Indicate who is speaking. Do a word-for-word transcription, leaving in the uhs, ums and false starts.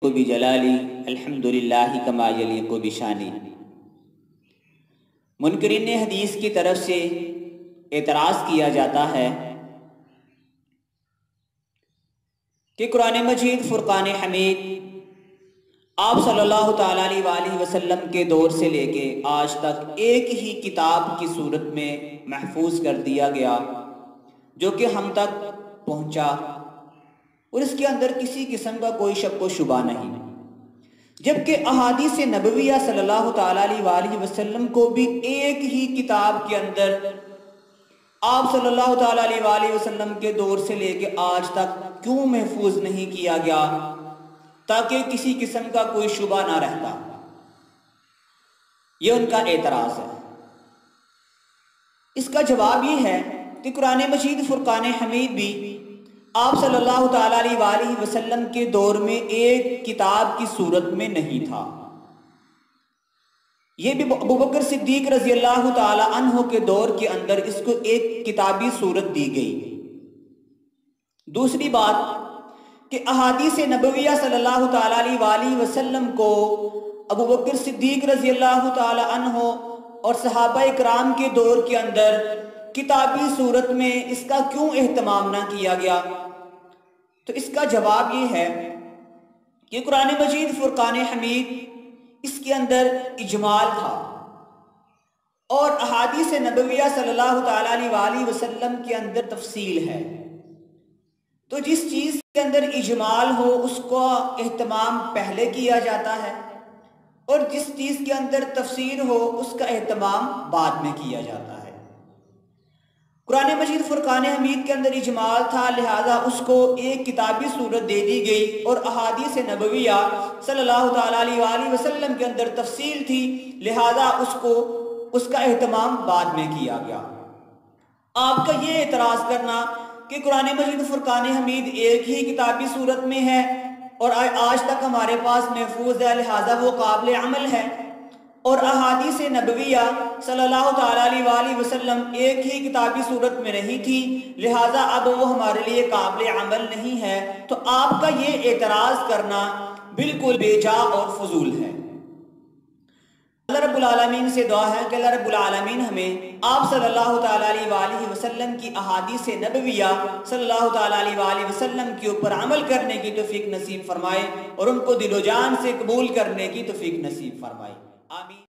Speaker 1: بجلالی الحمدللہ کما یلیق بشانی۔ منکرین حدیث کی طرف سے اعتراض کیا جاتا ہے کہ قرآن مجید فرقان حمید آپ صلی اللہ تعالیٰ علیہ وآلہ وسلم کے دور سے لے کے آج تک ایک ہی کتاب کی صورت میں محفوظ کر دیا گیا جو کہ ہم تک پہنچا، اور اس کے اندر کسی قسم کا کوئی شک و شبہ نہیں، جبکہ احادیث نبویہ صلی اللہ تعالیٰ علیہ وآلہ وسلم کو بھی ایک ہی کتاب کے اندر آپ صلی اللہ تعالیٰ علیہ وآلہ وسلم کے دور سے لے کے آج تک کیوں محفوظ نہیں کیا گیا تاکہ کسی قسم کا کوئی شبہ نہ رہتا؟ یہ ان کا اعتراض ہے۔ اس کا جواب یہ ہے کہ قرآن مجید فرقان حمید بھی آپ صلی اللہ تعالیٰ علیہ وآلہ وسلم کے دور میں ایک کتاب کی صورت میں نہیں تھا۔ یہ بھی ابوبکر صدیق رضی اللہ تعالیٰ عنہ کے دور کے اندر اس کو ایک کتابی صورت دی گئی۔ دوسری بات کہ احادیث نبویہ صلی اللہ تعالیٰ علیہ وآلہ وسلم کو ابوبکر صدیق رضی اللہ تعالیٰ عنہ اور صحابہ اکرام کے دور کے اندر کتابی صورت میں اس کا کیوں اہتمام نہ کیا گیا؟ تو اس کا جواب یہ ہے کہ قرآن مجید فرقان حمید اس کے اندر اجمال تھا، اور احادیث نبویہ صلی اللہ تعالیٰ علیہ وآلہ وسلم کے اندر تفصیل ہے۔ تو جس چیز کے اندر اجمال ہو اس کا اہتمام پہلے کیا جاتا ہے، اور جس چیز کے اندر تفسیر ہو اس کا اہتمام بعد میں کیا جاتا ہے۔ قرآن مجید فرقان حمید کے اندر اجمال تھا، لہذا اس کو ایک کتابی صورت دے دی گئی، اور احادیث نبویہ صلی اللہ تعالیٰ علیہ وآلہ وسلم کے اندر تفصیل تھی، لہذا اس کو اس کا اہتمام بعد میں کیا گیا۔ آپ کا یہ اعتراض کرنا کہ قرآن مجید فرقان حمید ایک ہی کتابی صورت میں ہے اور آج تک ہمارے پاس محفوظ ہے، لہذا وہ قابل عمل ہے، اور احادیث نبویہ صلی اللہ تعالیٰ علیہ وآلہ وسلم ایک ہی کتابی صورت میں نہیں تھی، لہٰذا اب وہ ہمارے لیے قابل عمل نہیں ہے، تو آپ کا یہ اعتراض کرنا بالکل بے جا اور فضول ہے۔ اللہ رب العالمین سے دعا ہے کہ اللہ رب العالمین ہمیں آپ صلی اللہ تعالیٰ علیہ وآلہ وسلم کی احادیث نبویہ صلی اللہ تعالیٰ علیہ وآلہ وسلم کے اوپر عمل کرنے کی توفیق نصیب فرمائے، اور ان کو دل و جان سے قبول کرنے کی توفیق نصیب فرمائے، آمین۔